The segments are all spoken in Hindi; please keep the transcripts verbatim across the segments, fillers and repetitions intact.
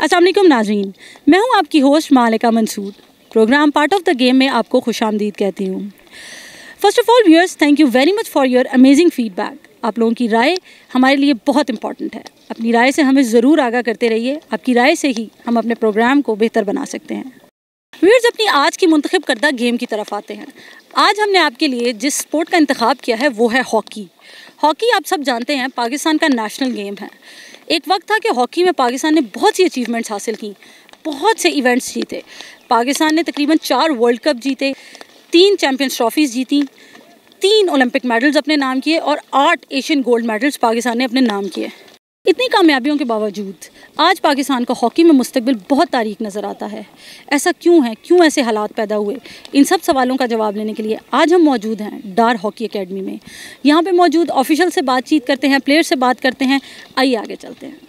अस्सलाम वालेकुम नाज़रीन, मैं हूं आपकी host Malika Mansoor. Program part of the game में आपको खुशामदीद कहती हूं। First of all viewers, thank you very much for your amazing feedback. आप लोगों की राय हमारे लिए बहुत इंपॉर्टेंट है। अपनी राय से हमें ज़रूर आगाह करते रहिए। आपकी राय से ही हम अपने प्रोग्राम को बेहतर बना सकते हैं। व्यूअर्स, अपनी आज की मुंतखब करदा गेम की तरफ आते हैं। आज हमने आपके लिए जिस स्पोर्ट का इंतखाब किया है वो है हॉकी। हॉकी आप सब जानते हैं पाकिस्तान का नेशनल गेम है। एक वक्त था कि हॉकी में पाकिस्तान ने बहुत सी अचीवमेंट्स हासिल की, बहुत से इवेंट्स जीते। पाकिस्तान ने तकरीबन चार वर्ल्ड कप जीते, तीन चैम्पियंस ट्रॉफीज़ जीती, तीन ओलंपिक मेडल्स अपने नाम किए और आठ एशियन गोल्ड मेडल्स पाकिस्तान ने अपने नाम किए। इतनी कामयाबियों के बावजूद आज पाकिस्तान का हॉकी में मुस्तकबिल बहुत तारीक नज़र आता है। ऐसा क्यों है, क्यों ऐसे हालात पैदा हुए? इन सब सवालों का जवाब लेने के लिए आज हम मौजूद हैं डार हॉकी एकेडमी में। यहाँ पे मौजूद ऑफिशियल से बातचीत करते हैं, प्लेयर से बात करते हैं। आइए आगे चलते हैं।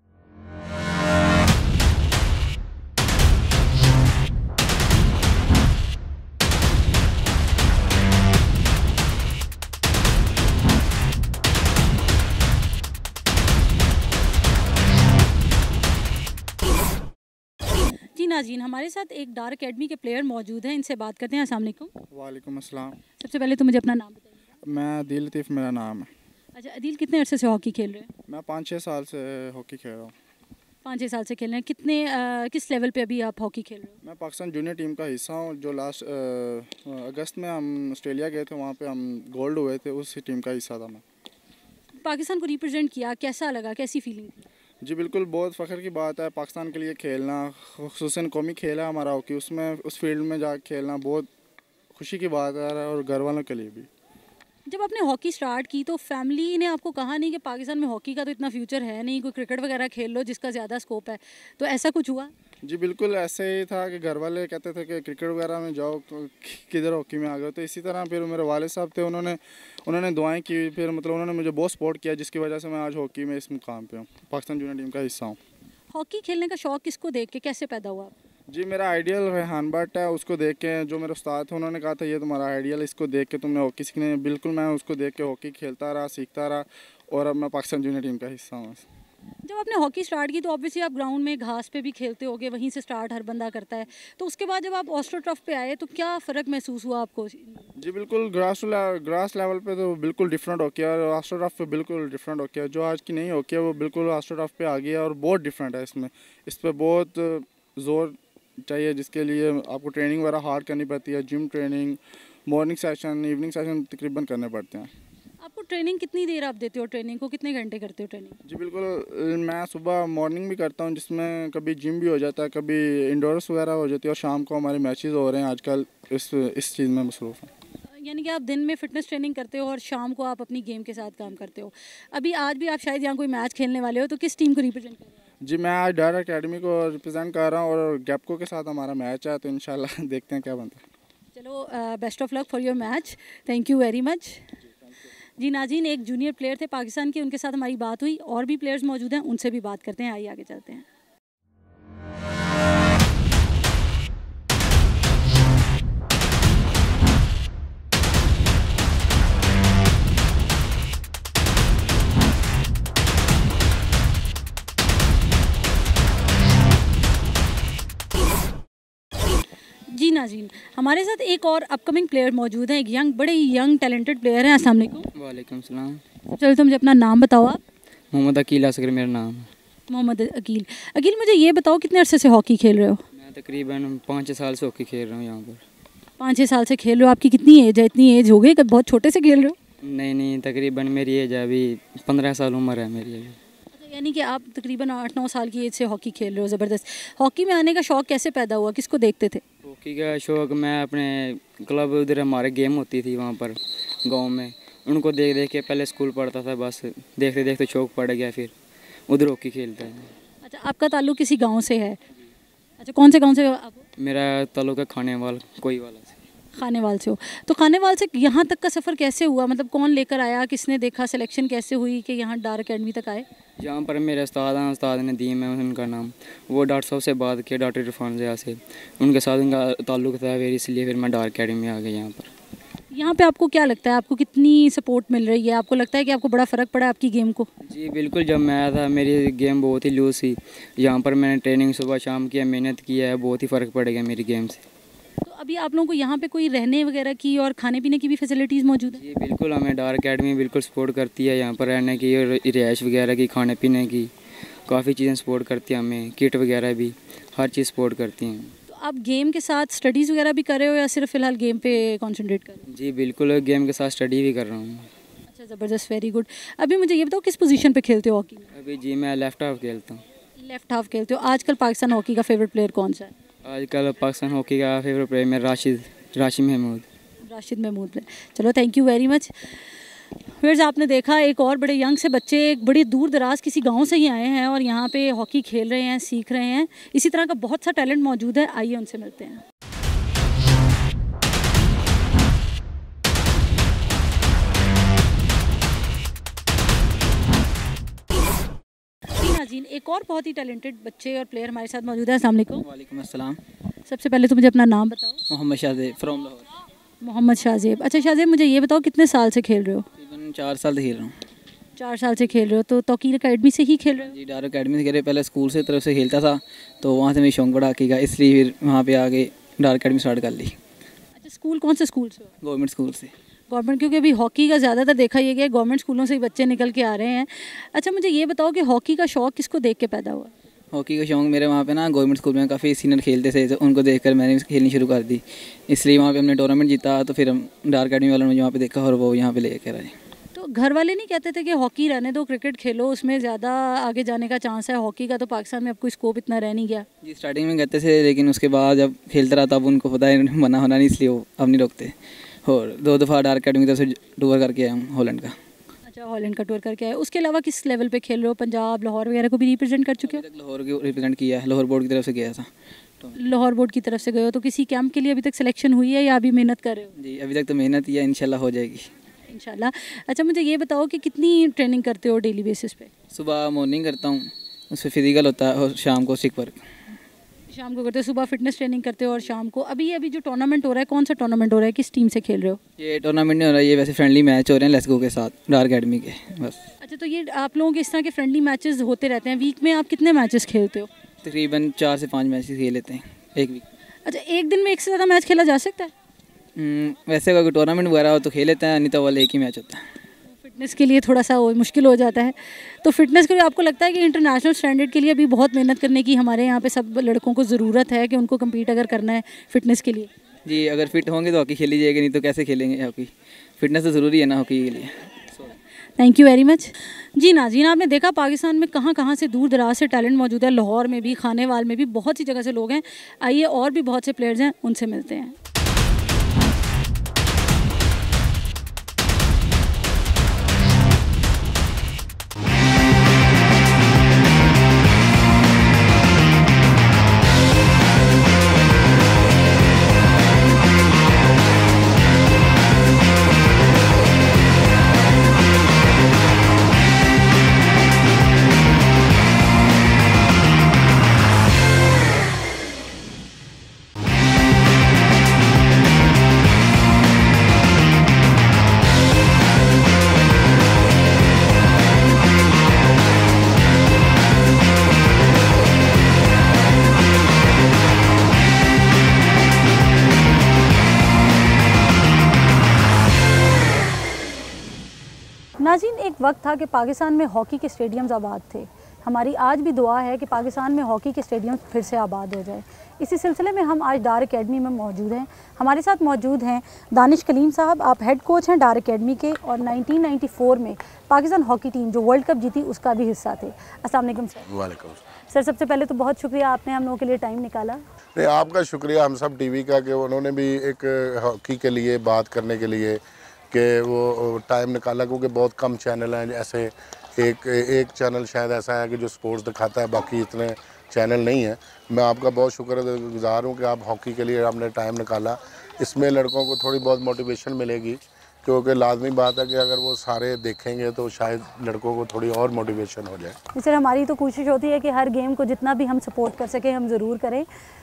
जी नाज़रीन, हमारे साथ एक डार एकेडमी के प्लेयर मौजूद हैं, इनसे बात करते हैं। अस्सलाम वालेकुम। वालेकुम अस्सलाम। सबसे पहले तो मुझे अपना नाम बताइए। मैं अदील लतीफ़ मेरा नाम है। अच्छा अदील, कितने अरसे से हॉकी खेल रहे हैं? मैं पाँच छः साल से हॉकी खेल रहा हूँ। पाँच छः साल से खेल रहे हैं। कितने आ, किस लेवल पे अभी आप हॉकी खेल रहे हो? मैं पाकिस्तान जूनियर टीम का हिस्सा हूँ। जो लास्ट अगस्त में हम ऑस्ट्रेलिया गए थे, वहाँ पे हम गोल्ड हुए थे, उस टीम का हिस्सा था मैं। पाकिस्तान को रिप्रेजेंट किया, कैसा लगा, कैसी फीलिंग थी? जी बिल्कुल, बहुत फ़ख्र की बात है पाकिस्तान के लिए खेलना, खुसूसन कौमी खेल है हमारा हॉकी। उसमें उस फील्ड में जा खेलना बहुत खुशी की बात है और घर वालों के लिए भी। जब आपने हॉकी स्टार्ट की तो फैमिली ने आपको कहा नहीं कि पाकिस्तान में हॉकी का तो इतना फ्यूचर है नहीं, कोई क्रिकेट वगैरह खेल लो जिसका ज़्यादा स्कोप है, तो ऐसा कुछ हुआ? जी बिल्कुल, ऐसे ही था कि घर वाले कहते थे कि क्रिकेट वगैरह में जाओ, तो किधर हॉकी में आ गए। तो इसी तरह फिर मेरे वाले साहब थे, उन्होंने उन्होंने दुआएं की, फिर मतलब उन्होंने मुझे बहुत सपोर्ट किया, जिसकी वजह से मैं आज हॉकी में इस मुकाम पे हूँ, पाकिस्तान जूनियर टीम का हिस्सा हूँ। हॉकी खेलने का शौक़ किसको देख के कैसे पैदा हुआ? जी मेरा आइडियल रेहान भट्ट है, उसको देख के, जो मेरे उस्ताद थे उन्होंने कहा था ये तुम्हारा आइडियल, इसको देख के तुमने हॉकी सीखने। बिल्कुल मैं उसको देख के हॉकी खेलता रहा, सीखता रहा और अब मैं पाकिस्तान जूनियर टीम का हिस्सा हूँ। जब आपने हॉकी स्टार्ट की तो ऑब्वियसली आप ग्राउंड में घास पे भी खेलते होगे, वहीं से स्टार्ट हर बंदा करता है। तो उसके बाद जब आप ऑस्ट्रो टर्फ पे आए तो क्या फ़र्क महसूस हुआ आपको? जी बिल्कुल, ग्रास ग्रास लेवल पे तो बिल्कुल डिफरेंट हो गया और ऑस्ट्रो टर्फ पे बिल्कुल डिफरेंट हो गया। जो आज की नहीं हो गया वो बिल्कुल ऑस्ट्रो टर्फ पे आ गया और बहुत डिफरेंट है इसमें। इस पर बहुत ज़ोर चाहिए, जिसके लिए आपको ट्रेनिंग वगैरह हार्ड करनी पड़ती है। Gym training, morning session, evening session तकरीबन करने पड़ते हैं। आपको ट्रेनिंग कितनी देर आप देते हो? ट्रेनिंग को कितने घंटे करते हो ट्रेनिंग? जी बिल्कुल, मैं सुबह मॉर्निंग भी करता हूँ, जिसमें कभी जिम भी हो जाता है, कभी इंडोर्स वगैरह हो जाती है और शाम को हमारे मैचेस हो रहे हैं आजकल। इस इस चीज़ में मसरूफ़ हैं। यानी कि आप दिन में फ़िटनेस ट्रेनिंग करते हो और शाम को आप अपनी गेम के साथ काम करते हो। अभी आज भी आप शायद यहाँ कोई मैच खेलने वाले हो, तो किस टीम को रिप्रेजेंट कर रहे हो? जी मैं आज डार एकेडमी को रिप्रेजेंट कर रहा हूँ और गैपको के साथ हमारा मैच है, तो इंशाल्लाह देखते हैं क्या बनता है। चलो, best of luck for your match. Thank you very much. जी नाज़रीन, एक जूनियर प्लेयर थे पाकिस्तान के, उनके साथ हमारी बात हुई। और भी प्लेयर्स मौजूद हैं, उनसे भी बात करते हैं। आइए आगे चलते हैं। जी नाज़रीन, हमारे साथ एक और अपकमिंग प्लेयर मौजूद है, एक यंग, बड़े यंग टैलेंटेड प्लेयर हैं। अस्सलाम वालेकुम। वालेकुम सलाम। चलो, तो मुझे अपना नाम बताओ आप। मोहम्मद अकील असगर मेरा नाम है। मोहम्मद अकील। अकील, मुझे ये बताओ कितने अरसे से हॉकी खेल रहे हो? मैं तकरीबन पाँच छः साल से हॉकी खेल रहा हूँ यहाँ पर। पाँच छः साल से खेल रहे हो। आपकी कितनी एज है? इतनी एज हो गई कि बहुत छोटे से खेल रहे हो? नहीं नहीं, तकरीबन मेरी एज है अभी पंद्रह साल उम्र है मेरी अभी। यानी कि आप तकरीबन आठ नौ साल की एज से हॉकी खेल रहे हो। ज़बरदस्त। हॉकी में आने का शौक़ कैसे पैदा हुआ, किसको देखते थे? हॉकी का शौक़ मैं अपने क्लब, उधर हमारे गेम होती थी वहाँ पर गांव में, उनको देख देख के पहले स्कूल पढ़ता था, बस देखते देखते शौक़ पड़ गया, फिर उधर हॉकी खेलता है। अच्छा, आपका ताल्लुक़ किसी गाँव से है? अच्छा, कौन से गाँव से आप? मेरा ताल्लुक़ है खानेवाल, कोई वाला से। खानेवाल से हो? तो खानेवाल से यहाँ तक का सफ़र कैसे हुआ? मतलब कौन लेकर आया, किसने देखा, सिलेक्शन कैसे हुई कि यहाँ डार एकेडमी तक आए? यहाँ पर मेरे उस्ताद हैं, उस्ताद नदीम है उनका नाम, वो डॉक्टर साहब से बात किया, डॉक्टर इरफान ज़िया से, उनके साथ उनका ताल्लुक़ था, फिर इसलिए फिर मैं डार एकेडमी में आ गया यहाँ पर। यहाँ पे आपको क्या लगता है, आपको कितनी सपोर्ट मिल रही है? आपको लगता है कि आपको बड़ा फ़र्क पड़ा है आपकी गेम को? जी बिल्कुल, जब मैं आया था मेरी गेम बहुत ही लूज थी। यहाँ पर मैंने ट्रेनिंग सुबह शाम किया, मेहनत किया है, बहुत ही फ़र्क पड़ गया मेरी गेम से। तो अभी आप लोगों को यहाँ पे कोई रहने वगैरह की और खाने पीने की भी फैसिलिटीज़ मौजूद है? जी बिल्कुल, हमें डार अकेडमी बिल्कुल सपोर्ट करती है, यहाँ पर रहने की और रिहाइश वगैरह की, खाने पीने की काफ़ी चीज़ें सपोर्ट करती हैं हमें, किट वगैरह भी हर चीज़ सपोर्ट करती हैं। तो आप गेम के साथ स्टडीज़ वगैरह भी कर रहे हो या सिर्फ फ़िलहाल गेम पे कॉन्सेंट्रेट कर रहे हो? जी बिल्कुल, गेम के साथ स्टडी भी कर रहा हूँ। अच्छा, ज़बरदस्त, वेरी गुड। अभी मुझे ये बताओ किस पोजीशन पे खेलते हो हॉकी में? अभी जी मैं लेफ्ट हाफ खेलता हूँ। लेफ्ट हाफ खेलते हो। आजकल पाकिस्तान हॉकी का फेवरेट प्लेयर कौन सा है? आजकल पाकिस्तान हॉकी का फेवरेट प्लेयर मेरा राशिद राशिद महमूद। राशिद महमूद है। चलो, थैंक यू वेरी मच। फिर आपने देखा एक और बड़े यंग से बच्चे एक बड़ी दूर दराज किसी गांव से ही आए हैं और यहाँ पे हॉकी खेल रहे हैं, सीख रहे हैं। इसी तरह का बहुत सा टैलेंट मौजूद है, आइए उनसे मिलते हैं। नाज़ीन, एक और बहुत ही टैलेंटेड बच्चे और प्लेयर हमारे साथ मौजूद है। अस्सलाम वालेकुम। वालेकुम अस्सलाम। सबसे पहले तो मुझे अपना नाम बताओ। मोहम्मद शाहजेब फ्रॉम लाहौर। मोहम्मद शाहजेब। अच्छा शाहजेब, मुझे ये बताओ कितने साल से खेल रहे हो? तकरीबन चार साल से खेल रहा हूँ। चार साल से खेल रहे हो, तो तौकीर अकेडमी से ही खेल रहे हो? जी डार अकेडमी से खेल रहे, पहले स्कूल से तरफ से खेलता था तो वहाँ से मेरी शौक बड़ा हॉकी का, इसलिए फिर वहाँ पे आके डार अकेडमी स्टार्ट कर ली। अच्छा, स्कूल कौन से स्कूल से? गवर्नमेंट स्कूल से। गवर्नमेंट, क्योंकि अभी हॉकी का ज़्यादातर देखा ये गया गवर्नमेंट स्कूलों से ही बच्चे निकल के आ रहे हैं। अच्छा, मुझे ये बताओ कि हॉकी का शौक़ किसको देख के पैदा हुआ? हॉकी का शौक मेरे वहाँ पे ना गवर्नमेंट स्कूल में काफ़ी सीनियर खेलते थे, तो उनको देखकर मैंने खेलनी शुरू कर दी, इसलिए वहाँ पे हमने टूर्नामेंट जीता, तो फिर हम डार अकेडमी वालों ने मुझे वहाँ पे देखा और वो यहाँ पे लेकर आए। तो घर वाले नहीं कहते थे कि हॉकी रहने दो, क्रिकेट खेलो, उसमें ज़्यादा आगे जाने का चांस है? हॉकी का तो पाकिस्तान में अब कोई स्कोप इतना रह नहीं गया। जी स्टार्टिंग में कहते थे, लेकिन उसके बाद जब खेलता रहा तब उनको पता है मना होना नहीं, इसलिए वो अब नहीं रोकते। और दो दफ़ा डार अकेडमी की तरफ से टूर करके आया हूँ हॉलैंड का। अच्छा, हॉलैंड का टूर करके आए। उसके अलावा किस लेवल पे खेल रहे हो? पंजाब, लाहौर वगैरह को भी रिप्रेजेंट कर चुके हो? लाहौर को रिप्रेजेंट किया है, लाहौर बोर्ड की तरफ से गया था। लाहौर बोर्ड की तरफ से गए हो, तो किसी कैंप के लिए अभी तक सिलेक्शन हुई है या अभी मेहनत कर रहे हो? जी अभी तक तो मेहनत ही है, इंशाल्लाह हो जाएगी इंशाल्लाह। अच्छा, मुझे ये बताओ कि कितनी ट्रेनिंग करते हो डेली बेसिस पे? सुबह मॉर्निंग करता हूँ, उसमें फिजिकल होता है, और शाम को स्टिक वर्क। शाम को करते हो? सुबह फिटनेस ट्रेनिंग करते हो और शाम को? अभी अभी जो टूर्नामेंट हो रहा है, कौन सा टूर्नामेंट हो रहा है, किस टीम से खेल रहे हो? ये टूर्नामेंट नहीं हो रहा है, ये वैसे फ्रेंडली मैच हो रहे हैं लेट्स गो के साथ डार अकेडमी के, बस। अच्छा, तो ये आप लोगों के इस तरह के फ्रेंडली मैचेस होते रहते हैं। वीक में आप कितने मैचेस खेलते हो? तकरीबन चार से पाँच मैचेस खेल लेते हैं एक वीक। अच्छा, एक दिन में एक से ज़्यादा मैच खेला जा सकता है? वैसे अगर टूर्नामेंट वगैरह हो तो खेल लेते हैं, नहीं तो वाले एक ही मैच होता है। फिटनेस के लिए थोड़ा सा मुश्किल हो जाता है। तो फिटनेस के लिए आपको लगता है कि इंटरनेशनल स्टैंडर्ड के लिए भी बहुत मेहनत करने की हमारे यहाँ पे सब लड़कों को ज़रूरत है कि उनको कम्पीट अगर करना है फिटनेस के लिए? जी अगर फिट होंगे तो हॉकी खेली जाएगी, नहीं तो कैसे खेलेंगे हॉकी? फिटनेस तो ज़रूरी है ना हॉकी के लिए। Thank you very much. जी नाज़रीन, आपने देखा पाकिस्तान में कहाँ कहाँ से दूर दराज से टैलेंट मौजूद है। लाहौर में भी, खानेवाल में भी, बहुत सी जगह से लोग हैं। आइए और भी बहुत से प्लेयर्स हैं, उनसे मिलते हैं। नाज़रीन, एक वक्त था कि पाकिस्तान में हॉकी के स्टेडियम्स आबाद थे। हमारी आज भी दुआ है कि पाकिस्तान में हॉकी के स्टेडियम्स फिर से आबाद हो जाए। इसी सिलसिले में हम आज डार अकेडमी में मौजूद हैं। हमारे साथ मौजूद हैं दानिश कलीम साहब, आप हेड कोच हैं डार अकेडमी के और नाइनटीन नाइंटी फोर में पाकिस्तान हॉकी टीम जो वर्ल्ड कप जीती उसका भी हिस्सा थे। अस्सलाम वालेकुम सर। वालेकुम सर, सबसे पहले तो बहुत शुक्रिया, आपने हम लोगों के लिए टाइम निकाला। नहीं, आपका शुक्रिया हम सब टीवी का कि उन्होंने भी एक हॉकी के लिए बात करने के लिए कि वो टाइम निकाला, क्योंकि बहुत कम चैनल हैं ऐसे। एक एक चैनल शायद ऐसा है कि जो स्पोर्ट्स दिखाता है, बाकी इतने चैनल नहीं हैं। मैं आपका बहुत शुक्रगुजार हूँ कि आप हॉकी के लिए आपने टाइम निकाला। इसमें लड़कों को थोड़ी बहुत मोटिवेशन मिलेगी, क्योंकि लाजमी बात है कि अगर वो सारे देखेंगे तो शायद लड़कों को थोड़ी और मोटिवेशन हो जाए। सर, हमारी तो कोशिश होती है कि हर गेम को जितना भी हम सपोर्ट कर सकें हम ज़रूर करें।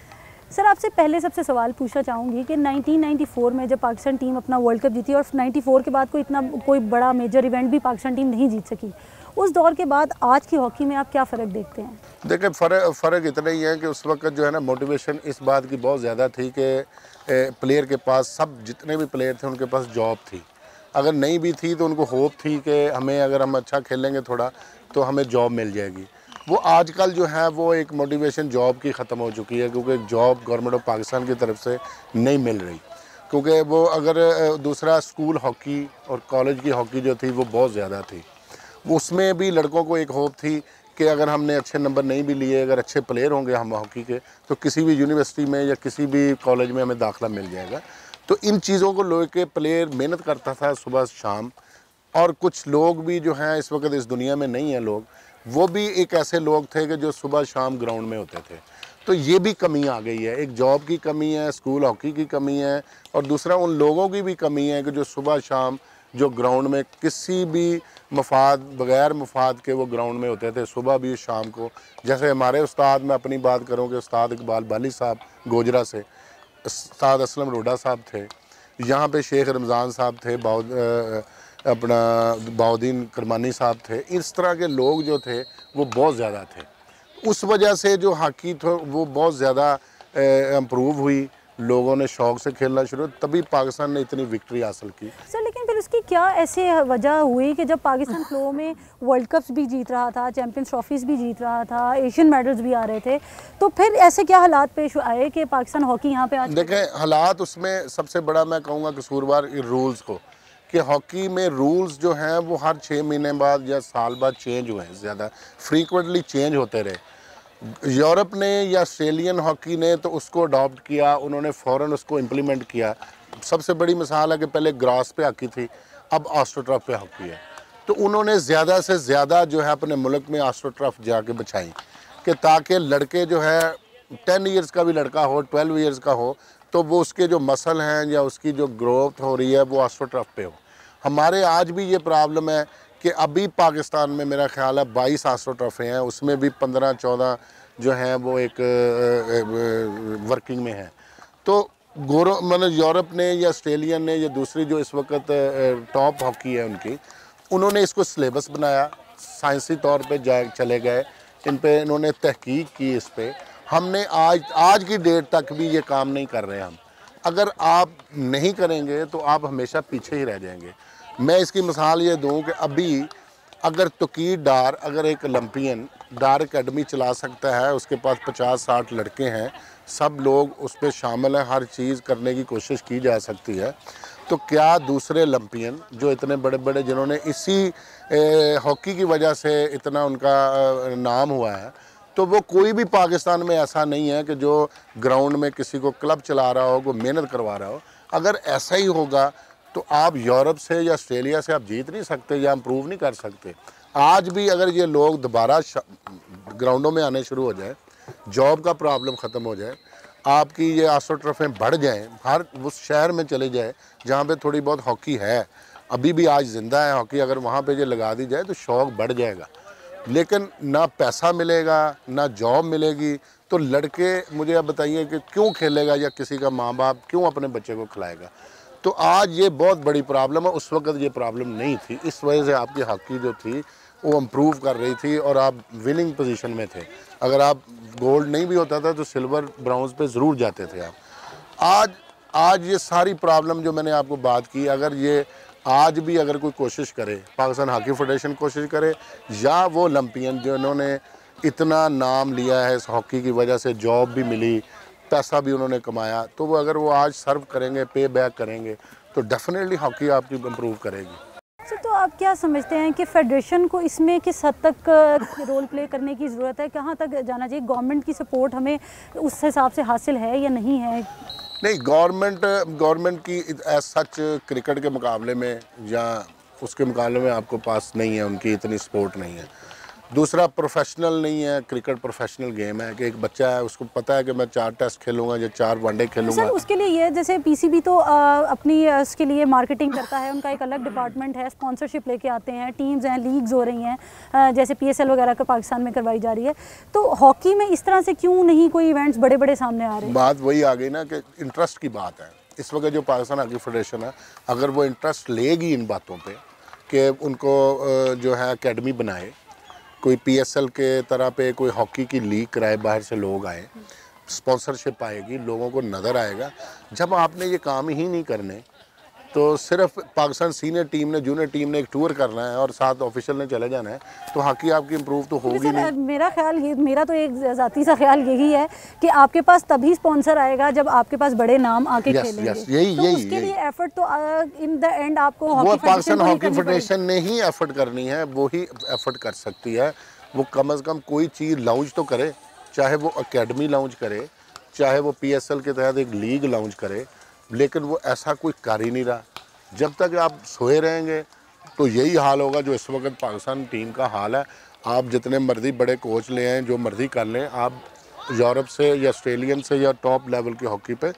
सर आपसे पहले सबसे सवाल पूछना चाहूँगी कि नाइनटीन नाइंटी फोर में जब पाकिस्तान टीम अपना वर्ल्ड कप जीती और नाइंटी फोर के बाद कोई इतना कोई बड़ा मेजर इवेंट भी पाकिस्तान टीम नहीं जीत सकी, उस दौर के बाद आज की हॉकी में आप क्या फ़र्क देखते हैं? देखिए फ़र्क फ़र्क इतना ही है कि उस वक्त जो है ना मोटिवेशन इस बात की बहुत ज़्यादा थी कि प्लेयर के पास, सब जितने भी प्लेयर थे उनके पास जॉब थी। अगर नहीं भी थी तो उनको होप थी कि हमें अगर हम अच्छा खेलेंगे थोड़ा तो हमें जॉब मिल जाएगी। वो आजकल जो है वो एक मोटिवेशन जॉब की ख़त्म हो चुकी है, क्योंकि जॉब गवर्नमेंट ऑफ पाकिस्तान की तरफ से नहीं मिल रही। क्योंकि वो अगर दूसरा स्कूल हॉकी और कॉलेज की हॉकी जो थी वो बहुत ज़्यादा थी, उसमें भी लड़कों को एक होप थी कि अगर हमने अच्छे नंबर नहीं भी लिए, अगर अच्छे प्लेयर होंगे हम हॉकी के, तो किसी भी यूनिवर्सिटी में या किसी भी कॉलेज में हमें दाखिला मिल जाएगा। तो इन चीज़ों को लेके प्लेयर मेहनत करता था सुबह शाम। और कुछ लोग भी जो हैं इस वक्त इस दुनिया में नहीं हैं लोग, वो भी एक ऐसे लोग थे कि जो सुबह शाम ग्राउंड में होते थे। तो ये भी कमी आ गई है, एक जॉब की कमी है, स्कूल हॉकी की कमी है, और दूसरा उन लोगों की भी कमी है कि जो सुबह शाम जो ग्राउंड में किसी भी मफाद, बग़ैर मफाद के वो ग्राउंड में होते थे, सुबह भी शाम को। जैसे हमारे उस्ताद, मैं अपनी बात करूँ कि उस्ताद इकबाल बाली साहब गोजरा से, उस्ताद असलम रोडा साहब थे, यहाँ पे शेख रमज़ान साहब थे, बाउद अपना बाउद्दीन करमानी साहब थे। इस तरह के लोग जो थे वो बहुत ज़्यादा थे। उस वजह से जो हॉकी थो वो बहुत ज़्यादा इम्प्रूव हुई, लोगों ने शौक़ से खेलना शुरू, तभी पाकिस्तान ने इतनी विक्ट्री हासिल की। सर लेकिन फिर उसकी क्या ऐसे वजह हुई कि जब पाकिस्तान फ्लो में वर्ल्ड कप्स भी जीत रहा था, चैम्पियंस ट्रॉफीज़ भी जीत रहा था, एशियन मेडल्स भी आ रहे थे, तो फिर ऐसे क्या हालात पेश आए कि पाकिस्तान हॉकी यहाँ पे आज? देखें हालात, उसमें सबसे बड़ा मैं कहूँगा कसूरवार रूल्स को, कि हॉकी में रूल्स जो हैं वो हर छः महीने बाद या साल बाद चेंज हुए हैं, ज़्यादा फ्रीक्वेंटली चेंज होते रहे। यूरोप ने या ऑस्ट्रेलियन हॉकी ने तो उसको अडॉप्ट किया, उन्होंने फ़ौरन उसको इम्प्लीमेंट किया। सबसे बड़ी मिसाल है कि पहले ग्रास पे हॉकी थी, अब ऑस्ट्रोटर्फ पे हॉकी है। तो उन्होंने ज़्यादा से ज़्यादा जो है अपने मुल्क में ऑस्ट्रोटर्फ जाके बचाई, कि ताकि लड़के जो है टेन ईयर्स का भी लड़का हो, ट्वेल्व ईयर्स का हो, तो वो उसके जो मसल हैं या उसकी जो ग्रोथ हो रही है वो ऑस्ट्रोटर्फ पे हो। हमारे आज भी ये प्रॉब्लम है कि अभी पाकिस्तान में मेरा ख्याल है बाईस ऑस्ट्रोटर्फे हैं, उसमें भी पंद्रह चौदह जो हैं वो एक वर्किंग में हैं। तो गोरो मतलब यूरोप ने या ऑस्ट्रेलियन ने या दूसरी जो इस वक्त टॉप हॉकी है उनकी, उन्होंने इसको सिलेबस बनाया, साइंसी तौर पे जा चले गए, इन पे इन्होंने तहकीक की इस पे। हमने आज आज की डेट तक भी ये काम नहीं कर रहे हम। अगर आप नहीं करेंगे तो आप हमेशा पीछे ही रह जाएंगे। मैं इसकी मिसाल ये दूं कि अभी अगर तोकीर डार, अगर एक ओलंपियन डार एकेडमी चला सकता है, उसके पास पचास साठ लड़के हैं, सब लोग उस पर शामिल हैं, हर चीज़ करने की कोशिश की जा सकती है, तो क्या दूसरे ओलंपियन जो इतने बड़े बड़े, जिन्होंने इसी हॉकी की वजह से इतना उनका नाम हुआ है, तो वो कोई भी पाकिस्तान में ऐसा नहीं है कि जो ग्राउंड में किसी को क्लब चला रहा हो, को मेहनत करवा रहा हो। अगर ऐसा ही होगा तो आप यूरोप से या ऑस्ट्रेलिया से आप जीत नहीं सकते या इम्प्रूव नहीं कर सकते। आज भी अगर ये लोग दोबारा ग्राउंडों में आने शुरू हो जाए, जॉब का प्रॉब्लम ख़त्म हो जाए, आपकी ये ऑस्ट्रोटर्फें बढ़ जाएं, हर उस शहर में चले जाए जहाँ पे थोड़ी बहुत हॉकी है, अभी भी आज ज़िंदा है हॉकी, अगर वहाँ पे ये लगा दी जाए तो शौक़ बढ़ जाएगा। लेकिन ना पैसा मिलेगा ना जॉब मिलेगी, तो लड़के मुझे अब बताइए कि क्यों खेलेगा, या किसी का माँ बाप क्यों अपने बच्चे को खिलाएगा। तो आज ये बहुत बड़ी प्रॉब्लम है, उस वक्त ये प्रॉब्लम नहीं थी। इस वजह से आपकी हॉकी जो थी वो इम्प्रूव कर रही थी और आप विनिंग पोजीशन में थे। अगर आप गोल्ड नहीं भी होता था तो सिल्वर ब्राउन्स पे ज़रूर जाते थे आप। आज आज ये सारी प्रॉब्लम जो मैंने आपको बात की, अगर ये आज भी अगर कोई कोशिश करे, पाकिस्तान हॉकी फेडरेशन कोशिश करे, या वो ओलंपियन जिन्होंने इतना नाम लिया है इस हॉकी की वजह से, जॉब भी मिली, पैसा भी उन्होंने कमाया, तो वो अगर वो आज सर्व करेंगे, पे बैक करेंगे, तो डेफिनेटली हॉकी आपकी इम्प्रूव करेगी। सर तो आप क्या समझते हैं कि फेडरेशन को इसमें किस हद तक रोल प्ले करने की ज़रूरत है, कहाँ तक जाना चाहिए? गवर्नमेंट की सपोर्ट हमें उस हिसाब से हासिल है या नहीं है? नहीं, गवर्नमेंट गवर्नमेंट की एज सच क्रिकेट के मुकाबले में या उसके मुकाबले में आपको पास नहीं है, उनकी इतनी सपोर्ट नहीं है। दूसरा प्रोफेशनल नहीं है, क्रिकेट प्रोफेशनल गेम है कि एक बच्चा है उसको पता है कि मैं चार टेस्ट खेलूंगा या चार वनडे खेलूंगा। सर उसके लिए ये जैसे पीसीबी तो आ, अपनी उसके लिए मार्केटिंग करता है, उनका एक अलग डिपार्टमेंट है, स्पॉन्सरशिप लेके आते हैं, टीम्स हैं, लीग्स हो रही हैं, जैसे पीएसएल वगैरह का पाकिस्तान में करवाई जा रही है। तो हॉकी में इस तरह से क्यों नहीं कोई इवेंट्स बड़े बड़े सामने आ रहे हैं? बात वही आ गई ना कि इंटरेस्ट की बात है। इस वक्त जो पाकिस्तान हॉकी फेडरेशन है, अगर वो इंटरेस्ट लेगी इन बातों पे कि उनको जो है एकेडमी बनाए, कोई पीएसएल के तरह पे कोई हॉकी की लीग कराए, बाहर से लोग आए, स्पॉन्सरशिप आएगी, लोगों को नज़र आएगा। जब आपने ये काम ही नहीं करने तो सिर्फ पाकिस्तान सीनियर टीम ने, जूनियर टीम ने एक टूर करना है और साथ ऑफिशियल ने चले जाना है, तो हॉकी आपकी इम्प्रूव तो होगी नहीं। मेरा ख्याल ये मेरा तो एक ज़ाती सा ख्याल यही है कि आपके पास तभी स्पॉन्सर आएगा जब आपके पास बड़े नाम आके yes, खेलेंगे। yes, यही तो यही उसके यही। लिए एफर्ट तो इन द एंड आपको वो पाकिस्तान हॉकी फेडरेशन ने ही एफर्ट करनी है, वो ही एफर्ट कर सकती है। वो कम अज़ कम कोई चीज़ लॉन्च तो करे, चाहे वो एकेडमी लॉन्च करे, चाहे वो पीएसएल के तहत एक लीग लॉन्च करे, लेकिन वो ऐसा कोई कर ही नहीं रहा। जब तक आप सोए रहेंगे तो यही हाल होगा जो इस वक्त पाकिस्तान टीम का हाल है। आप जितने मर्जी बड़े कोच ले आएँ, जो मर्जी कर लें, आप यूरोप से या ऑस्ट्रेलियन से या टॉप लेवल की हॉकी पे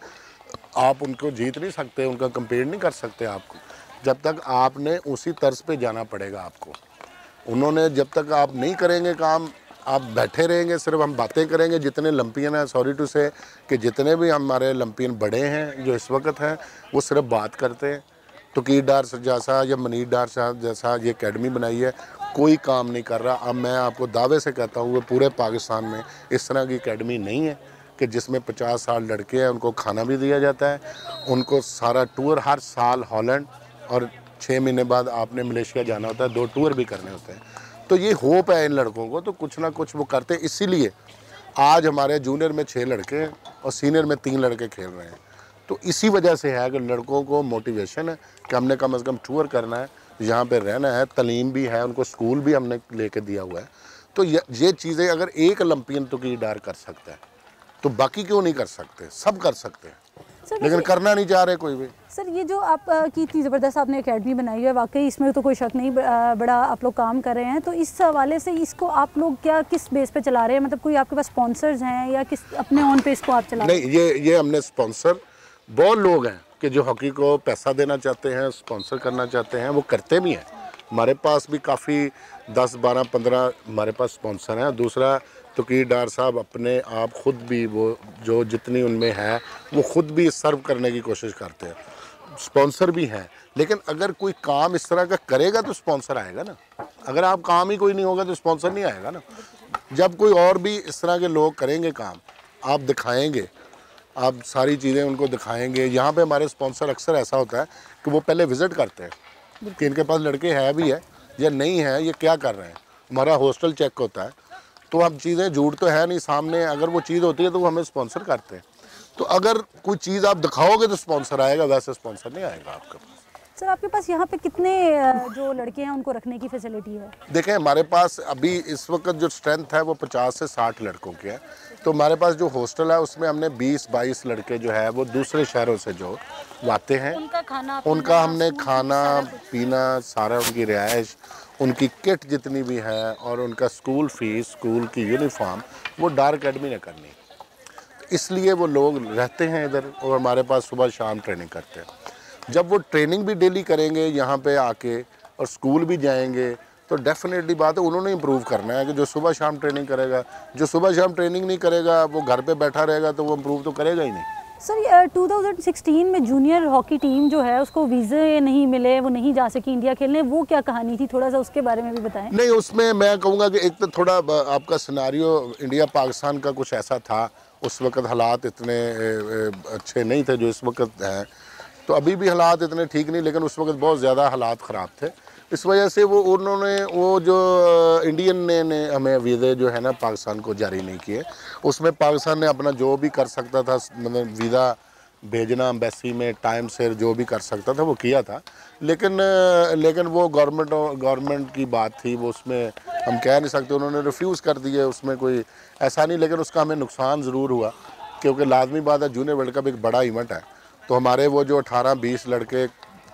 आप उनको जीत नहीं सकते, उनका कंपेयर नहीं कर सकते आपको। जब तक आपने उसी तर्ज पे जाना पड़ेगा आपको। उन्होंने जब तक आप नहीं करेंगे काम, आप बैठे रहेंगे, सिर्फ हम बातें करेंगे। जितने लंपियन हैं, सॉरी टू से कि जितने भी हमारे लंपियन बड़े हैं जो इस वक्त हैं, वो सिर्फ बात करते हैं। तकीर डार जैसा या मनीर डार साहब जैसा ये एकेडमी बनाई है, कोई काम नहीं कर रहा। अब मैं आपको दावे से कहता हूँ पूरे पाकिस्तान में इस तरह की एकेडमी नहीं है कि जिसमें पचास साल लड़के हैं, उनको खाना भी दिया जाता है, उनको सारा टूर हर साल हॉलैंड, और छः महीने बाद आपने मलेशिया जाना होता है, दो टूर भी करने होते हैं। तो ये होप है इन लड़कों को, तो कुछ ना कुछ वो करते हैं। इसीलिए आज हमारे जूनियर में छः लड़के हैं और सीनियर में तीन लड़के खेल रहे हैं। तो इसी वजह से है कि लड़कों को मोटिवेशन है कि हमने कम अज़ कम टूर करना है, यहाँ पे रहना है, तालीम भी है, उनको स्कूल भी हमने लेके दिया हुआ है। तो ये ये चीज़ें अगर एक ओलंपियन तो की डार कर सकता है तो बाकी क्यों नहीं कर सकते? सब कर सकते हैं, लेकिन करना नहीं चाह रहे कोई भी। सर ये जो आप की इतनी ज़बरदस्त आपने एकेडमी बनाई है, वाकई इसमें तो कोई शक नहीं, बड़ा आप लोग काम कर रहे हैं। तो इस हवाले से इसको आप लोग क्या किस बेस पे चला रहे हैं? मतलब कोई आपके पास स्पॉन्सर्स हैं या किस अपने ऑन पे इसको आप चला रहे हैं? नहीं, ये ये हमने स्पॉन्सर, बहुत लोग हैं कि जो हॉकी को पैसा देना चाहते हैं, स्पॉन्सर करना चाहते हैं, वो करते भी हैं। हमारे पास भी काफ़ी दस बारह पंद्रह हमारे पास स्पॉन्सर हैं। दूसरा तकीर डार साहब अपने आप खुद भी वो जो जितनी उनमें है वो खुद भी सर्व करने की कोशिश करते हैं, स्पॉन्सर भी हैं। लेकिन अगर कोई काम इस तरह का करेगा तो स्पॉन्सर आएगा ना। अगर आप काम ही कोई नहीं होगा तो स्पॉन्सर नहीं आएगा ना। जब कोई और भी इस तरह के लोग करेंगे काम, आप दिखाएंगे, आप सारी चीज़ें उनको दिखाएंगे। यहाँ पे हमारे स्पॉन्सर अक्सर ऐसा होता है कि वो पहले विज़िट करते हैं कि इनके पास लड़के हैं भी है या नहीं है, ये क्या कर रहे हैं। हमारा हॉस्टल चेक होता है, तो अब चीज़ें झूठ तो है नहीं सामने, अगर वो चीज़ होती है तो वो हमें स्पॉन्सर करते हैं। तो अगर कोई चीज़ आप दिखाओगे तो स्पॉन्सर आएगा, वैसे स्पॉन्सर नहीं आएगा आपके पास। सर आपके पास यहाँ पे कितने जो लड़के हैं उनको रखने की फैसिलिटी है? देखें, हमारे पास अभी इस वक्त जो स्ट्रेंथ है वो पचास से साठ लड़कों की है। तो हमारे पास जो हॉस्टल है उसमें हमने बीस बाईस लड़के जो है वो दूसरे शहरों से जो आते हैं, उनका खाना उनका हमने खाना पीना सारा, उनकी रिहाइश, उनकी किट जितनी भी है और उनका स्कूल फीस, स्कूल की यूनिफॉर्म वो डार अकेडमी ने करनी। इसलिए वो लोग रहते हैं इधर और हमारे पास सुबह शाम ट्रेनिंग करते हैं। जब वो ट्रेनिंग भी डेली करेंगे यहाँ पे आके और स्कूल भी जाएंगे तो डेफिनेटली बात है उन्होंने इम्प्रूव करना है कि जो सुबह शाम ट्रेनिंग करेगा। जो सुबह शाम ट्रेनिंग नहीं करेगा वो घर पे बैठा रहेगा तो वो इम्प्रूव तो करेगा ही नहीं। सर टू थाउजेंड सिक्सटीन में जूनियर हॉकी टीम जो है उसको वीज़े नहीं मिले, वो नहीं जा सकी इंडिया खेलने, वो क्या कहानी थी? थोड़ा सा उसके बारे में भी बताएं। नहीं, उसमें मैं कहूँगा कि एक तो थोड़ा आपका सिनारियो इंडिया पाकिस्तान का कुछ ऐसा था, उस वक्त हालात इतने अच्छे नहीं थे जो इस वक्त हैं। तो अभी भी हालात इतने ठीक नहीं, लेकिन उस वक्त बहुत ज़्यादा हालात ख़राब थे। इस वजह से वो उन्होंने वो जो इंडियन ने, ने हमें वीज़े जो है ना पाकिस्तान को जारी नहीं किए। उसमें पाकिस्तान ने अपना जो भी कर सकता था, मतलब वीज़ा भेजना एम्बेसी में टाइम से जो भी कर सकता था वो किया था। लेकिन लेकिन वो गवर्नमेंट गवर्नमेंट की बात थी, वो उसमें हम कह नहीं सकते, उन्होंने रिफ्यूज़ कर दिए, उसमें कोई ऐसा नहीं। लेकिन उसका हमें नुकसान ज़रूर हुआ क्योंकि लाजमी बात है जूनियर वर्ल्ड कप एक बड़ा इवेंट है। तो हमारे वो जो अठारह बीस लड़के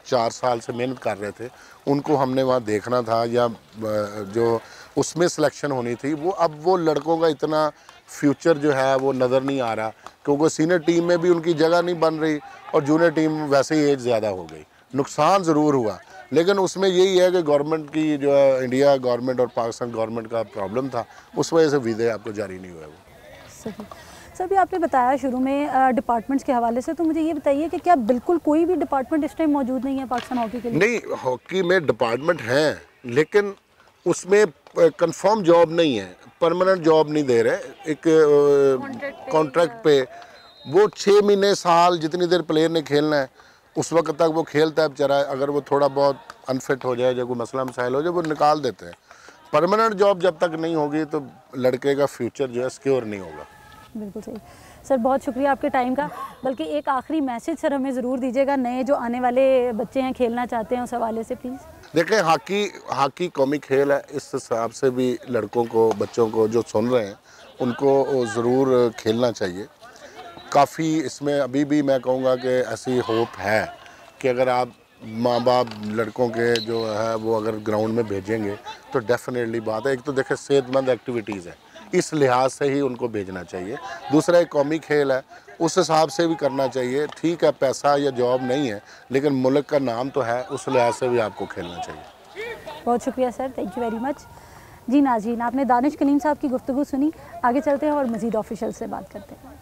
चार साल से मेहनत कर रहे थे, उनको हमने वहाँ देखना था या जो उसमें सिलेक्शन होनी थी, वो अब वो लड़कों का इतना फ्यूचर जो है वो नज़र नहीं आ रहा, क्योंकि सीनियर टीम में भी उनकी जगह नहीं बन रही और जूनियर टीम वैसे ही एज ज़्यादा हो गई। नुकसान ज़रूर हुआ, लेकिन उसमें यही है कि गवर्नमेंट की जो है, इंडिया गवर्नमेंट और पाकिस्तान गवर्नमेंट का प्रॉब्लम था, उस वजह से वीज़े आपको जारी नहीं हुए। वो सही सर, भी आपने बताया शुरू में डिपार्टमेंट्स के हवाले से, तो मुझे ये बताइए कि क्या बिल्कुल कोई भी डिपार्टमेंट इस टाइम मौजूद नहीं है पाकिस्तान हॉकी के लिए? नहीं, हॉकी में डिपार्टमेंट हैं, लेकिन उसमें कंफर्म जॉब नहीं है, परमानेंट जॉब नहीं दे रहे। एक कॉन्ट्रैक्ट पे वो छः महीने साल जितनी देर प्लेयर ने खेलना है उस वक्त तक वो खेलता है बेचारा। अगर वो थोड़ा बहुत अनफिट हो जाए, जब कोई मसला मसाइल हो जाए, वो निकाल देते हैं। परमानेंट जॉब जब तक नहीं होगी तो लड़के का फ्यूचर जो है सिक्योर नहीं होगा। बिल्कुल सही सर, बहुत शुक्रिया आपके टाइम का। बल्कि एक आखिरी मैसेज सर हमें ज़रूर दीजिएगा, नए जो आने वाले बच्चे हैं खेलना चाहते हैं, उस हवाले से प्लीज़। देखें, हॉकी हॉकी कौमी खेल है, इस हिसाब से भी लड़कों को, बच्चों को जो सुन रहे हैं उनको ज़रूर खेलना चाहिए। काफ़ी इसमें अभी भी मैं कहूँगा कि ऐसी होप है कि अगर आप माँ बाप लड़कों के जो है वो अगर ग्राउंड में भेजेंगे तो डेफिनेटली बात है। एक तो देखें सेहतमंद एक्टिविटीज़ है, इस लिहाज से ही उनको भेजना चाहिए। दूसरा एक कौमी खेल है, उस हिसाब से भी करना चाहिए। ठीक है, पैसा या जॉब नहीं है, लेकिन मुल्क का नाम तो है, उस लिहाज से भी आपको खेलना चाहिए। बहुत शुक्रिया sir, thank you very much. जी नाज़रीन, आपने दानिश कलीम साहब की गुफ्तगू सुनी। आगे चलते हैं और मज़ीद ऑफिशियल से बात करते हैं।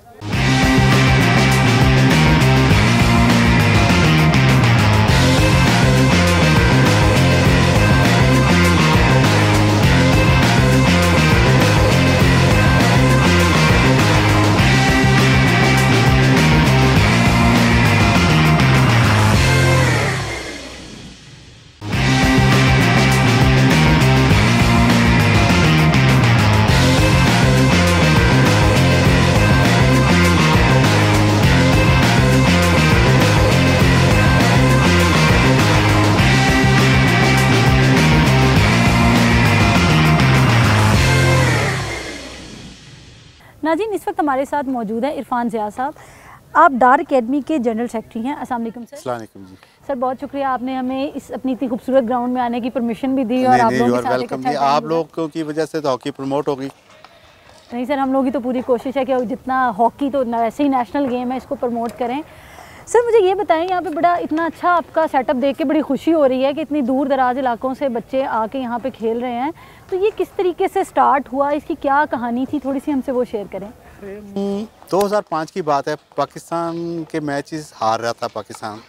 नाज़रीन, इस वक्त हमारे साथ मौजूद है इरफान ज़िया साहब। आप डार अकेडमी के जनरल सेक्रेटरी हैं। अस्सलाम वालेकुम सर। अस्सलाम वालेकुम जी। सर, बहुत शुक्रिया, आपने हमें इस अपनी इतनी खूबसूरत ग्राउंड में आने की परमिशन भी दी और आप लोगों के साथ एक अच्छा आप लोगों की वजह से तो हॉकी प्रमोट होगी। नहीं सर, हम लोगों की तो पूरी कोशिश है कि जितना हॉकी तो वैसे ही नेशनल गेम है, इसको प्रमोट करें। सर मुझे ये बताएं, यहाँ पे बड़ा इतना अच्छा आपका सेटअप देख के बड़ी खुशी हो रही है कि इतनी दूर दराज इलाकों से बच्चे आके यहाँ पे खेल रहे हैं, तो ये किस तरीके से स्टार्ट हुआ, इसकी क्या कहानी थी, थोड़ी सी हमसे वो शेयर करें। दो हज़ार पाँच की बात है, पाकिस्तान के मैचेस हार रहा था पाकिस्तान,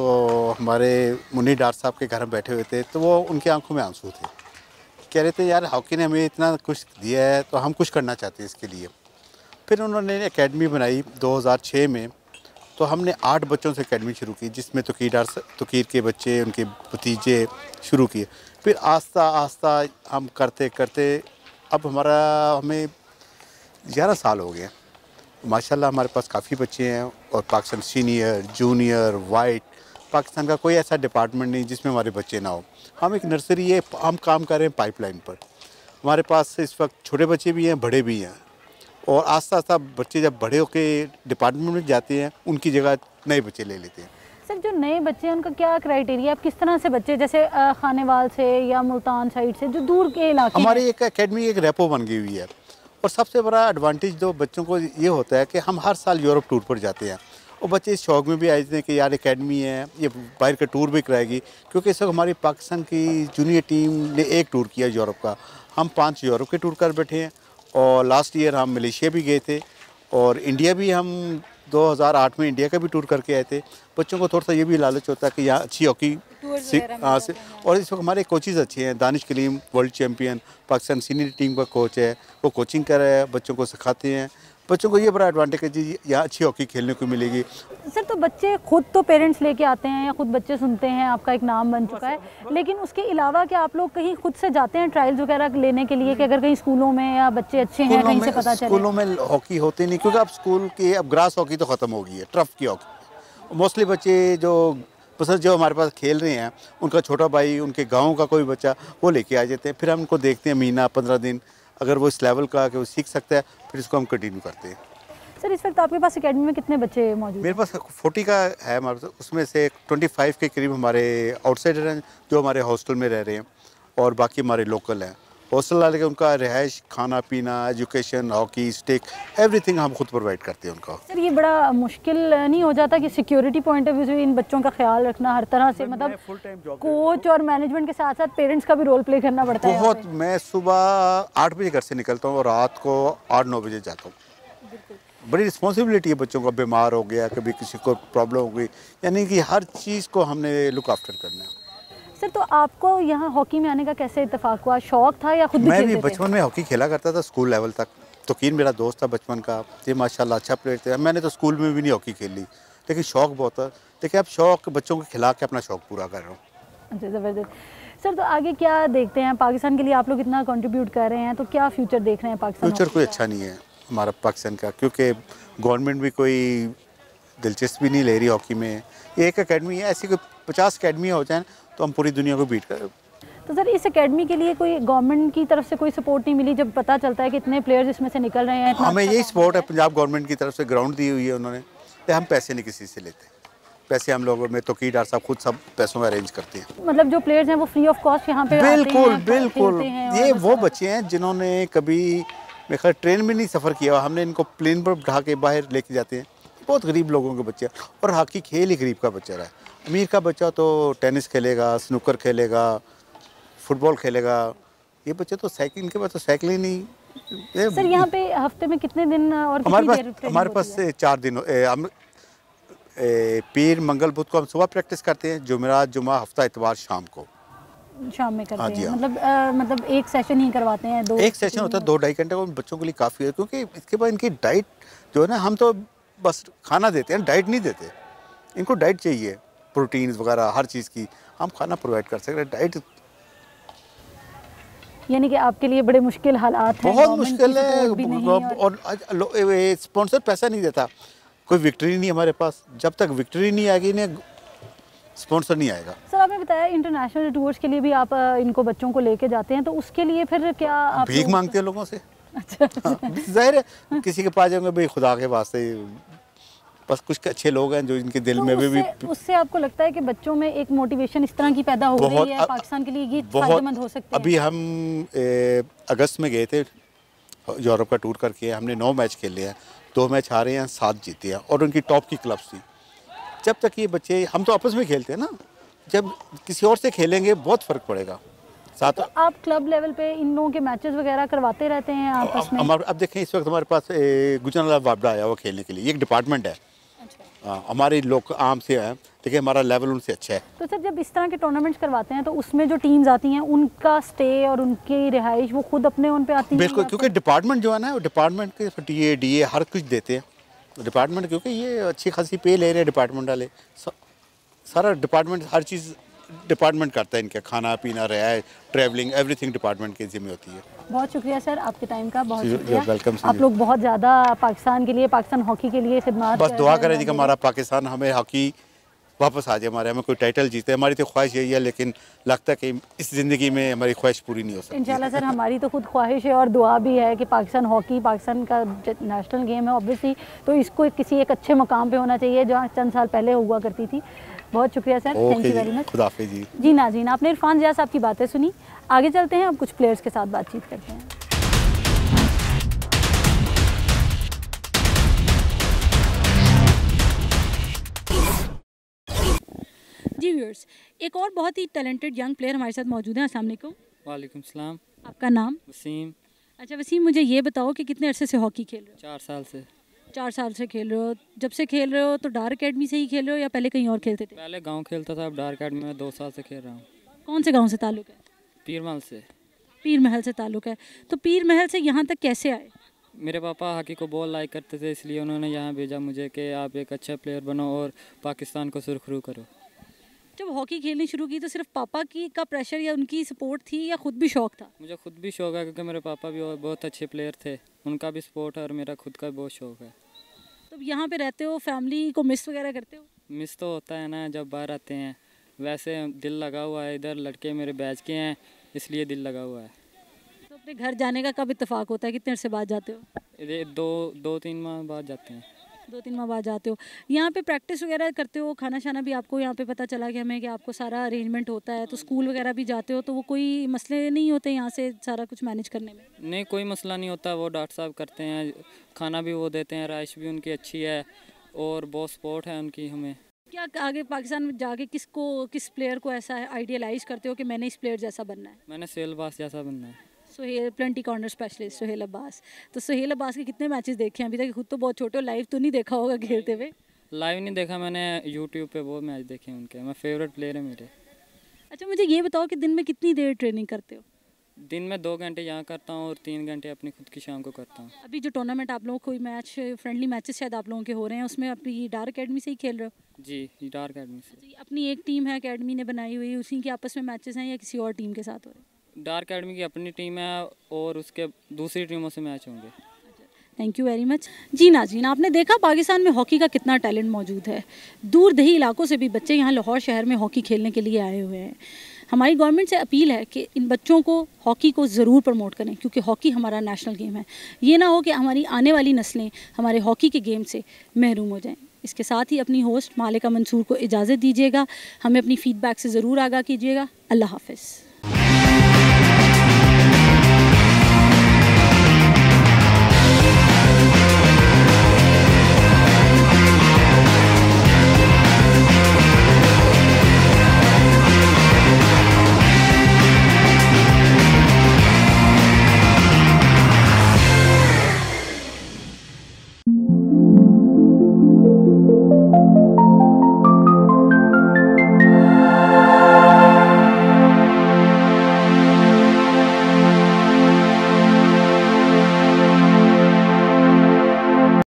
तो हमारे मुन्नी डार साहब के घर में बैठे हुए थे, तो वो उनकी आंखों में आंसू थे। कह रहे थे यार हॉकी ने हमें इतना कुछ दिया है तो हम कुछ करना चाहते हैं इसके लिए। फिर उन्होंने एकेडमी बनाई दो हज़ार छह में, तो हमने आठ बच्चों से एकेडमी शुरू की, जिसमें तकीर डार तकीर के बच्चे, उनके भतीजे शुरू किए। फिर आस्ता आस्ता हम करते करते अब हमारा हमें ग्यारह साल हो गए माशाल्लाह। हमारे पास काफ़ी बच्चे हैं और Pakistan senior, junior, white, Pakistan का कोई ऐसा डिपार्टमेंट नहीं जिसमें हमारे बच्चे ना हो। हम एक नर्सरी है, हम काम कर रहे हैं पाइपलाइन पर। हमारे पास इस वक्त छोटे बच्चे भी हैं, बड़े भी हैं, और आस्ता आस्ता बच्चे जब बड़े होकर डिपार्टमेंट में जाते हैं उनकी जगह नए बच्चे ले लेते हैं। सर जो नए बच्चे हैं उनका क्या क्राइटेरिया, आप किस तरह से बच्चे, जैसे खानेवाल से या मुल्तान साइड से, जो दूर के इलाके? हमारी एक एकेडमी एक रेपो बन गई हुई है, और सबसे बड़ा एडवांटेज जो बच्चों को ये होता है कि हम हर साल यूरोप टूर पर जाते हैं, और बच्चे इस शौक में भी आए थे कि यार एकेडमी है, ये बाहर का टूर भी कराएगी। क्योंकि इस वक्त हमारी पाकिस्तान की जूनियर टीम ने एक टूर किया यूरोप का, हम पाँच यूरोप के टूर कर बैठे हैं, और लास्ट ईयर हम मलेशिया भी गए थे, और इंडिया भी हम दो हज़ार आठ में इंडिया का भी टूर करके आए थे। बच्चों को थोड़ा सा ये भी लालच होता है कि यहाँ अच्छी हॉकी हाँ से, और इस वक्त हमारे कोचेज़ अच्छे हैं। Danish Kaleem world champion, Pakistan senior team का कोच है, वो कोचिंग कर रहा है, बच्चों को सिखाते हैं। बच्चों को ये बड़ा एडवांटेज है जी, यहाँ अच्छी हॉकी खेलने को मिलेगी। सर तो बच्चे खुद तो पेरेंट्स लेके आते हैं या खुद बच्चे सुनते हैं, आपका एक नाम बन चुका है, लेकिन उसके अलावा क्या आप लोग कहीं खुद से जाते हैं ट्रायल्स वगैरह लेने के लिए, कि अगर कहीं स्कूलों में या बच्चे अच्छे हैं कहीं से पता चले? स्कूलों में हॉकी होती नहीं, क्योंकि अब स्कूल की अब ग्रास हॉकी तो ख़त्म हो गई है, टर्फ की हॉकी। मोस्टली बच्चे जो पसंद जो हमारे पास खेल रहे हैं, उनका छोटा भाई, उनके गाँव का कोई बच्चा, वो लेके आ जाते हैं। फिर हम उनको देखते हैं महीना पंद्रह दिन, अगर वो इस लेवल का कि वो सीख सकता है, फिर इसको हम कंटिन्यू करते हैं। सर इस वक्त आपके पास एकेडमी में कितने बच्चे मौजूद मेरे पास फोर्टी का है हमारे पास, उसमें से ट्वेंटी फाइव के करीब हमारे आउटसाइडर हैं जो हमारे हॉस्टल में रह रहे हैं, और बाकी हमारे लोकल हैं। हॉस्टल वाले के उनका रिहाइश, खाना पीना, एजुकेशन, हॉकी स्टिक, एवरीथिंग हम खुद प्रोवाइड करते हैं उनको। सर ये बड़ा मुश्किल नहीं हो जाता कि सिक्योरिटी पॉइंट ऑफ व्यू से इन बच्चों का ख्याल रखना हर तरह से, मतलब फुल टाइम जॉब कोच और मैनेजमेंट के साथ साथ पेरेंट्स का भी रोल प्ले करना पड़ता है? बहुत। मैं सुबह आठ बजे घर से निकलता हूँ और रात को आठ नौ बजे जाता हूँ। बड़ी रिस्पॉन्सिबिलिटी है, बच्चों का बीमार हो गया, कभी किसी को प्रॉब्लम हो गई, यानी कि हर चीज़ को हमने लुक आफ्टर करना है। सर तो आपको यहाँ हॉकी में आने का कैसे इत्तेफाक हुआ? शौक था या खुद भी मैं खेलते भी थे? बचपन में हॉकी खेला करता था स्कूल लेवल तक। तोकीन मेरा दोस्त था बचपन का, ये माशाल्लाह अच्छा प्लेयर थे। मैंने तो स्कूल में भी नहीं हॉकी खेली, लेकिन शौक बहुत था। देखिए अब शौक बच्चों को खिला के अपना शौक पूरा कर रहा हूँ। अच्छा ज़बरदस्त। सर तो आगे क्या देखते हैं? पाकिस्तान के लिए आप लोग इतना कंट्रीब्यूट कर रहे हैं, तो क्या फ्यूचर देख रहे हैं पाकिस्तान? फ्यूचर कोई अच्छा नहीं है हमारा पाकिस्तान का, क्योंकि गवर्नमेंट भी कोई दिलचस्पी नहीं ले रही हॉकी में। ये एक अकेडमी है, ऐसी कोई पचास अकेडमियाँ हो जाएँ तो हम पूरी दुनिया को बीट कर। तो सर इस एकेडमी के लिए कोई गवर्नमेंट की तरफ से कोई सपोर्ट नहीं मिली? जब पता चलता है कि इतने प्लेयर्स इसमें से निकल रहे हैं, इतना हमें अच्छा यही काम सपोर्ट हो है, पंजाब गवर्नमेंट की तरफ से ग्राउंड दी हुई है उन्होंने, तो हम पैसे नहीं किसी से लेते। पैसे हम लोग में तोकीर डार साहब खुद सब पैसों में अरेंज करते हैं। रहा है। मतलब जो प्लेयर्स हैं वो फ्री ऑफ कॉस्ट यहाँ पे बिल्कुल आते हैं, बिल्कुल। खेलते हैं ये और वो बच्चे हैं जिन्होंने कभी मेरे ख्याल ट्रेन में नहीं सफ़र किया, हमने इनको प्लेन पर बिठा के बाहर लेके जाते हैं। बहुत गरीब लोगों के बच्चे, और हॉकी खेल ही गरीब का बच्चा रहा है। अमीर का बच्चा तो टेनिस खेलेगा, स्नूकर खेलेगा, फुटबॉल खेलेगा। ये बच्चे तो साइकिल, इनके पास तो साइकिल ही नहीं। ये सर यहाँ पे हफ्ते में कितने दिन और हमारे कितनी देर पास ट्रेनिंग हमारे होती पास है? चार दिन ए, हम ए, पीर मंगल बुध को हम सुबह प्रैक्टिस करते हैं, जुमेरात जुमा हफ्ता इतवार शाम को शाम में करते हाँ जी, हैं, हाँ। मतलब अ, मतलब एक सेशन ही करवाते हैं? दो एक सेशन होता है दो ढाई घंटे का, बच्चों के लिए काफ़ी है, क्योंकि इसके बाद इनकी डाइट जो है ना, हम तो बस खाना देते हैं, डाइट नहीं देते। इनको डाइट चाहिए, प्रोटीन वगैरह हर चीज़ की हम खाना प्रोवाइड कर सकते हैं। डाइट यानी कि आपके लिए बड़े मुश्किल हालात हैं, बहुत गवर्नमेंट मुश्किल की है, support भी नहीं और और आज स्पॉन्सर पैसा नहीं देता, कोई विक्ट्री नहीं हमारे पास। जब तक विक्ट्री नहीं आएगी ना, स्पॉन्सर नहीं आएगा। सर आपने बताया इंटरनेशनल टूर्स के लिए भी आप अ, इनको बच्चों को लेके जाते हैं, तो उसके लिए फिर क्या आप भीख लोग- मांगते हैं लोगों से। अच्छा हाँ, जाहिर है किसी के पास जाएंगे भाई खुदा के वास्ते, बस कुछ अच्छे लोग हैं जो इनके दिल तो में भी, भी उससे, उससे आपको लगता है कि बच्चों में एक मोटिवेशन इस तरह की पैदा हो बहुत- रही है पाकिस्तान के लिए, ये बहुत। फायदेमंद हो सकते हैं? अभी हम ए, अगस्त में गए थे यूरोप का टूर करके, हमने नौ मैच खेले हैं, दो मैच हारे हैं, सात जीते हैं, और उनकी टॉप की क्लब्स थी। जब तक ये बच्चे, हम तो आपस में खेलते हैं ना, जब किसी और से खेलेंगे बहुत फ़र्क पड़ेगा साथ। तो आप क्लब लेवल पे इन लोगों के मैचेस वगैरह करवाते रहते हैं आपस में? हमारे अब देखें इस वक्त हमारे पास गुजरात वापडा आया हुआ खेलने के लिए, एक डिपार्टमेंट है। हाँ, हमारे लोग आम से हैं, देखिए हमारा लेवल उनसे अच्छा है। तो सर जब इस तरह के टूर्नामेंट्स करवाते हैं तो उसमें जो टीम्स आती हैं उनका स्टे और उनकी रिहाइश वो खुद अपने उन पे आती है? बिल्कुल, क्योंकि डिपार्टमेंट जो है ना, वो डिपार्टमेंट के डी ए डी ए हर कुछ देते हैं डिपार्टमेंट, क्योंकि ये अच्छी खासी पे ले रहे हैं डिपार्टमेंट वाले। सारा डिपार्टमेंट हर चीज़ डिपार्टमेंट करता है, इनका खाना पीना, रिहाइश, ट्रैवलिंग, एवरीथिंग डिपार्टमेंट की जिम्मे होती है। बहुत शुक्रिया सर आपके टाइम का, बहुत You're शुक्रिया। welcome, आप लोग बहुत ज़्यादा पाकिस्तान के लिए, पाकिस्तान हॉकी के लिए खिदमत बस कर दुआ रहे करें हैं। जी कि हमारा पाकिस्तान, हमें हॉकी वापस आ जाए, हमारे हमें कोई टाइटल जीते। हमारी तो ख्वाहिश यही है, लेकिन लगता है कि इस ज़िंदगी में हमारी ख्वाहिश पूरी नहीं हो सकती। इंशाल्लाह सर हमारी तो खुद ख्वाहिश है और दुआ भी है कि पाकिस्तान हॉकी, पाकिस्तान का नेशनल गेम है ऑब्वियसली, तो इसको किसी एक अच्छे मकाम पे होना चाहिए जहाँ चंद साल पहले हुआ करती थी। बहुत शुक्रिया sir, thank okay you very जी, मच। खुदाफिज़ जी। जी नाज़रीन, आपने इरफान जिया साहब की बातें सुनी, आगे चलते हैं, अब कुछ प्लेयर्स के साथ बातचीत करते हैं। जी व्यूअर्स, एक और बहुत ही टैलेंटेड यंग प्लेयर हमारे साथ मौजूद हैं। अस्सलाम वालेकुम। वालेकुम सलाम। आपका नाम? वसीम। अच्छा वसीम, मुझे ये बताओ कि कितने अरसे से हॉकी खेल रहे हो? चार साल से। चार साल से खेल रहे हो। जब से खेल रहे हो तो डार अकेडमी से ही खेल रहे हो या पहले कहीं और खेलते थे? पहले गांव खेलता था, अब डार अकेडमी में दो साल से खेल रहा हूँ। कौन से गांव से ताल्लुक़ है? पीरमल से। पीर महल से ताल्लुक़ है। तो पीर महल से यहाँ तक कैसे आए? मेरे पापा हॉकी को बहुत लाइक करते थे, इसलिए उन्होंने यहाँ भेजा मुझे कि आप एक अच्छा प्लेयर बनो और पाकिस्तान को सुरखरू करो। जब हॉकी खेलनी शुरू की तो सिर्फ पापा की का प्रेशर या उनकी सपोर्ट थी या खुद भी शौक था? मुझे खुद भी शौक है, क्योंकि मेरे पापा भी बहुत अच्छे प्लेयर थे, उनका भी सपोर्ट है और मेरा खुद का भी बहुत शौक है। तो यहाँ पे रहते हो, फैमिली को मिस वगैरह करते हो? मिस तो होता है ना जब बाहर आते हैं, वैसे दिल लगा हुआ है इधर, लड़के मेरे बैच के हैं इसलिए दिल लगा हुआ है। तो अपने घर जाने का कब इत्तेफाक होता है, कितने अरसे बाद जाते हो? ये दो दो तीन माह बाद जाते हैं। दो तीन माह बाद जाते हो। यहाँ पे प्रैक्टिस वगैरह करते हो, खाना शाना भी आपको यहाँ पे पता चला कि हमें कि आपको सारा अरेंजमेंट होता है, तो स्कूल वगैरह भी जाते हो, तो वो कोई मसले नहीं होते यहाँ से सारा कुछ मैनेज करने में? नहीं, कोई मसला नहीं होता, वो डॉक्टर साहब करते हैं, खाना भी वो देते हैं, राइश भी उनकी अच्छी है और बहुत सपोर्ट है उनकी हमें। क्या आगे पाकिस्तान में जाके किसको किस प्लेयर को ऐसा आइडियलाइज करते हो कि मैंने इस प्लेयर जैसा बनना है? मैंने सोहेल अब्बास जैसा बनना है। Sohail penalty corner specialist Sohail Abbas. तो सोहेल अब्बास के कितने मैचेस देखे हैं अभी तक? खुद तो बहुत छोटे हो, लाइव तो नहीं देखा होगा खेलते हुए? लाइव नहीं देखा मैंने, यूट्यूब पे वो मैच देखे हैं उनके, मैं फेवरेट प्लेयर है मेरे। अच्छा, मुझे ये बताओ कि दिन में कितनी देर ट्रेनिंग करते हो? दिन में दो घंटे यहाँ करता हूँ और तीन घंटे अपनी खुद की शाम को करता हूँ। अभी जो टूर्नामेंट आप लोगों को कोई मैच फ्रेंडली मैचेस शायद आप लोगों के हो रहे हैं, उसमें अपनी डार अकेडमी से ही खेल रहे हो? जी, डार अकेडमी से। जी, अपनी एक टीम है अकेडमी ने बनाई हुई, उसी के आपस में मैचेस हैं या किसी और टीम के साथ हो रहे हैं? डार अकेडमी की अपनी टीम है और उसके दूसरी टीमों से मैच होंगे। Thank you very much. जी नाज़रीन, आपने देखा पाकिस्तान में हॉकी का कितना टैलेंट मौजूद है। दूर दही इलाकों से भी बच्चे यहाँ लाहौर शहर में हॉकी खेलने के लिए आए हुए हैं। हमारी गवर्नमेंट से अपील है कि इन बच्चों को हॉकी को ज़रूर प्रमोट करें, क्योंकि हॉकी हमारा नेशनल गेम है। ये ना हो कि हमारी आने वाली नस्लें हमारे हॉकी के गेम से महरूम हो जाएं। इसके साथ ही अपनी होस्ट मालिका मंसूर को इजाज़त दीजिएगा। हमें अपनी फ़ीडबैक से ज़रूर आगाह कीजिएगा। अल्लाह हाफ़िज़।